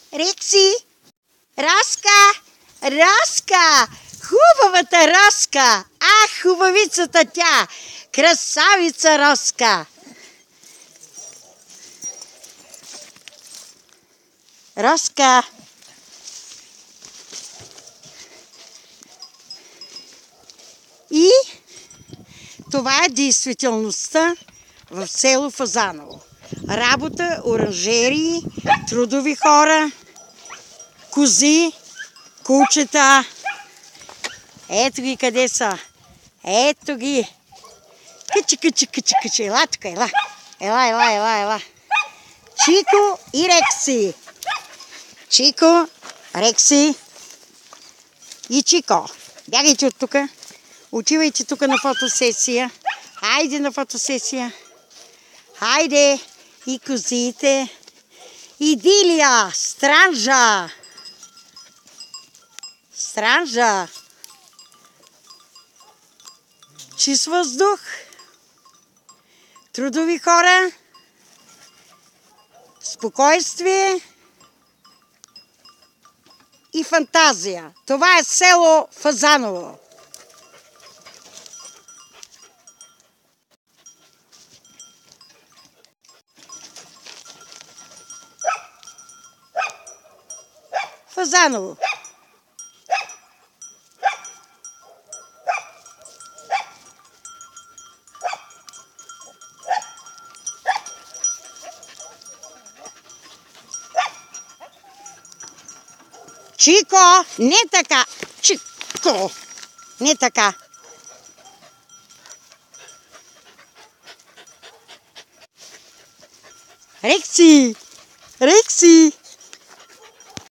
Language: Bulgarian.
Рекси! Раска! Раска! Хубавата Раска! Ах, хубавицата тя! Красавица Раска! Раска! И това е действителността в село Фазаново. Работа, оранжерии, трудови хора, кози, кучета. Ето ги къде са. Ето ги. Кичи. Ела тук, ела. Ела. Чико и Рекси. Чико, Рекси и Чико. Бягайте от тук. Отивайте тук на фотосесия. Хайде на фотосесия. Хайде. И козите. Идилия. Странжа. Чист въздух. Трудови хора. Спокойствие. И фантазия. Това е село Фазаново. Фазаново. Чико, не така. Чико, не така. Рекси,